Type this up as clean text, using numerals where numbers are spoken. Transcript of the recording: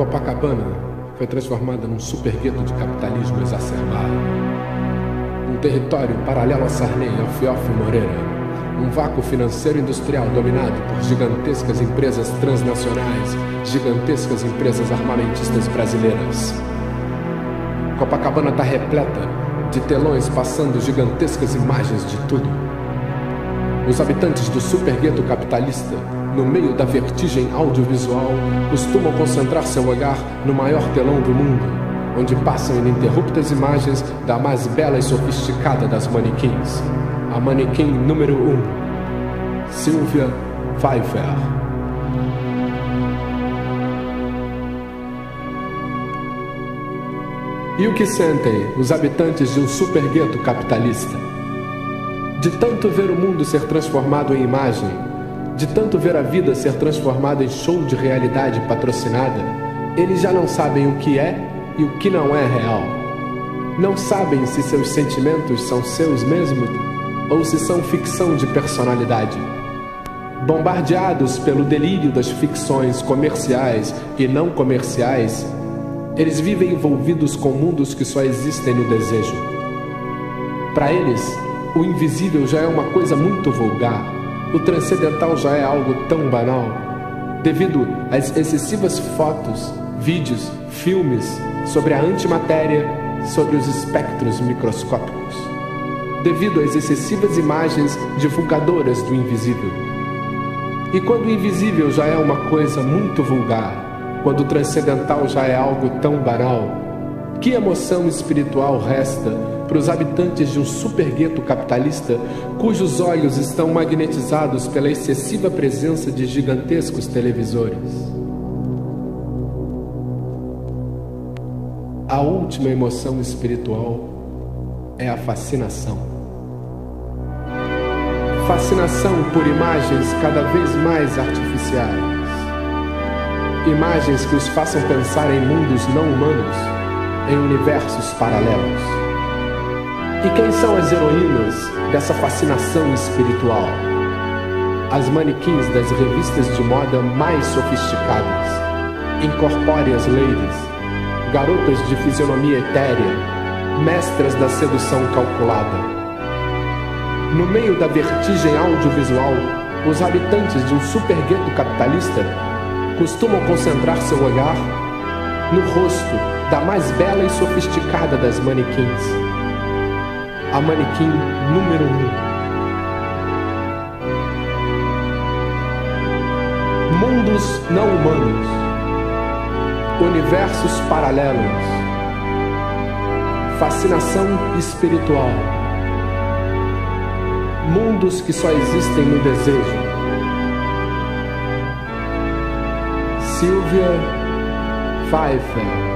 Copacabana foi transformada num super gueto de capitalismo exacerbado. Um território paralelo a Sarney e Alfioff Moreira. Um vácuo financeiro industrial dominado por gigantescas empresas transnacionais, gigantescas empresas armamentistas brasileiras. Copacabana está repleta de telões passando gigantescas imagens de tudo. Os habitantes do super gueto capitalista, no meio da vertigem audiovisual, costumam concentrar seu olhar no maior telão do mundo, onde passam ininterruptas imagens da mais bela e sofisticada das manequins, a manequim número 1, Sylvia Pfeiffer. E o que sentem os habitantes de um super gueto capitalista? De tanto ver o mundo ser transformado em imagem, de tanto ver a vida ser transformada em show de realidade patrocinada, eles já não sabem o que é e o que não é real. Não sabem se seus sentimentos são seus mesmos ou se são ficção de personalidade. Bombardeados pelo delírio das ficções comerciais e não comerciais, eles vivem envolvidos com mundos que só existem no desejo. Para eles, o invisível já é uma coisa muito vulgar. O transcendental já é algo tão banal, devido às excessivas fotos, vídeos, filmes sobre a antimatéria, sobre os espectros microscópicos, devido às excessivas imagens divulgadoras do invisível. E quando o invisível já é uma coisa muito vulgar, quando o transcendental já é algo tão banal, que emoção espiritual resta para os habitantes de um super gueto capitalista cujos olhos estão magnetizados pela excessiva presença de gigantescos televisores? A última emoção espiritual é a fascinação. Fascinação por imagens cada vez mais artificiais. Imagens que os façam pensar em mundos não humanos, em universos paralelos. E quem são as heroínas dessa fascinação espiritual? As manequins das revistas de moda mais sofisticadas, incorpóreas ladies, garotas de fisionomia etérea, mestras da sedução calculada. No meio da vertigem audiovisual, os habitantes de um super gueto capitalista costumam concentrar seu olhar no rosto da mais bela e sofisticada das manequins, a manequim número 1. Mundos não humanos, universos paralelos, fascinação espiritual, mundos que só existem no desejo. Sylvia Pfeiffer.